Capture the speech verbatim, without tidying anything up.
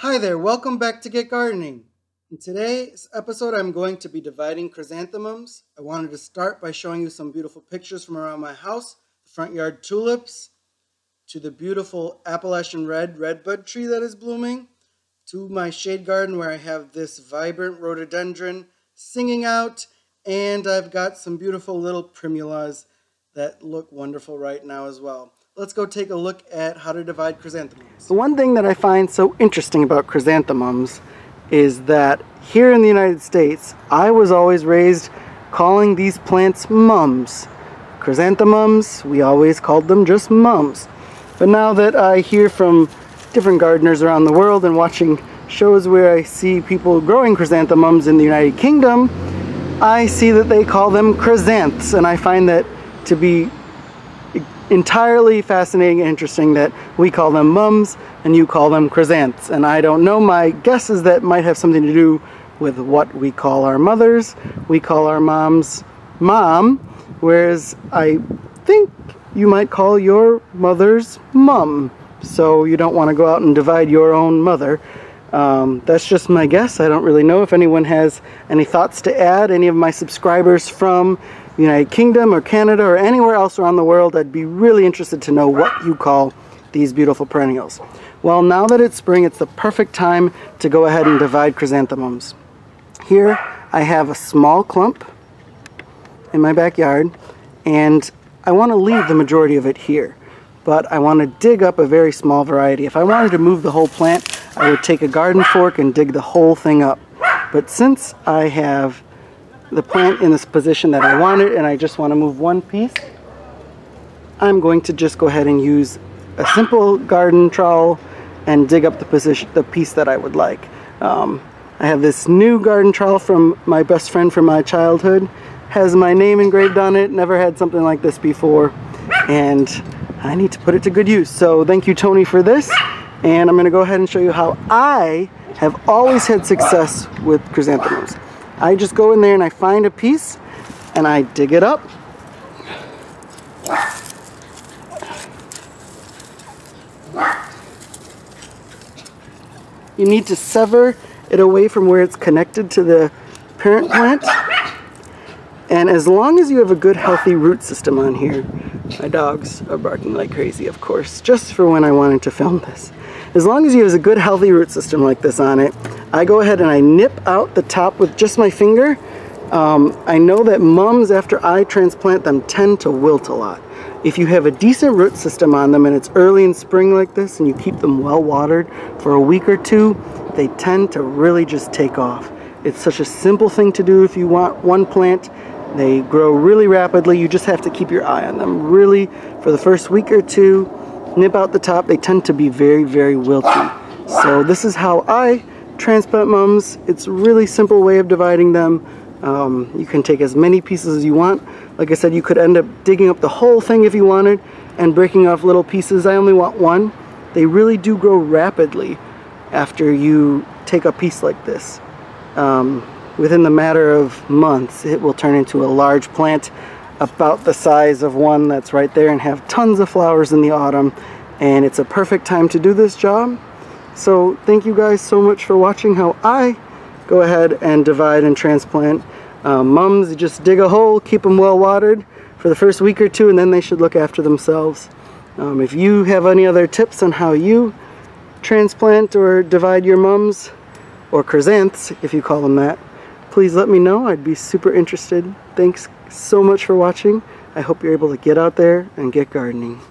Hi there, welcome back to Get Gardening. In today's episode, I'm going to be dividing chrysanthemums. I wanted to start by showing you some beautiful pictures from around my house, the front yard tulips, to the beautiful Appalachian red redbud tree that is blooming, to my shade garden where I have this vibrant rhododendron singing out, and I've got some beautiful little primulas that look wonderful right now as well. Let's go take a look at how to divide chrysanthemums. The one thing that I find so interesting about chrysanthemums is that here in the United States, I was always raised calling these plants mums. Chrysanthemums, we always called them just mums. But now that I hear from different gardeners around the world and watching shows where I see people growing chrysanthemums in the United Kingdom, I see that they call them chrysanths, and I find that to be entirely fascinating and interesting that we call them mums and you call them chrysanths. And I don't know, my guess is that might have something to do with what we call our mothers. We call our moms mom, whereas I think you might call your mother's mum. So you don't want to go out and divide your own mother. Um, that's just my guess. I don't really know. If anyone has any thoughts to add, any of my subscribers from the United Kingdom or Canada or anywhere else around the world, I'd be really interested to know what you call these beautiful perennials. Well, now that it's spring, it's the perfect time to go ahead and divide chrysanthemums. Here I have a small clump in my backyard, and I want to leave the majority of it here, but I want to dig up a very small variety. If I wanted to move the whole plant, I would take a garden fork and dig the whole thing up. But since I have the plant in this position that I wanted and I just want to move one piece, I'm going to just go ahead and use a simple garden trowel and dig up the position, the piece that I would like. Um, I have this new garden trowel from my best friend from my childhood. Has my name engraved on it. Never had something like this before, and I need to put it to good use. So thank you, Tony, for this. And I'm going to go ahead and show you how I have always had success with chrysanthemums. I just go in there and I find a piece and I dig it up. You need to sever it away from where it's connected to the parent plant. And as long as you have a good healthy root system on here, my dogs are barking like crazy, of course, just for when I wanted to film this. As long as you have a good healthy root system like this on it, I go ahead and I nip out the top with just my finger. Um, I know that mums, after I transplant them, tend to wilt a lot. If you have a decent root system on them and it's early in spring like this and you keep them well watered for a week or two, they tend to really just take off. It's such a simple thing to do if you want one plant. They grow really rapidly. You just have to keep your eye on them. Really, for the first week or two, nip out the top. They tend to be very, very wilty. So this is how I transplant mums. It's a really simple way of dividing them. Um, you can take as many pieces as you want. Like I said, you could end up digging up the whole thing if you wanted and breaking off little pieces. I only want one. They really do grow rapidly after you take a piece like this. Um, within the matter of months, it will turn into a large plant about the size of one that's right there and have tons of flowers in the autumn. And it's a perfect time to do this job. So thank you guys so much for watching how I go ahead and divide and transplant um, mums. You just dig a hole, keep them well watered for the first week or two, and then they should look after themselves. Um, if you have any other tips on how you transplant or divide your mums, or chrysanths if you call them that, please let me know. I'd be super interested. Thanks so much for watching. I hope you're able to get out there and get gardening.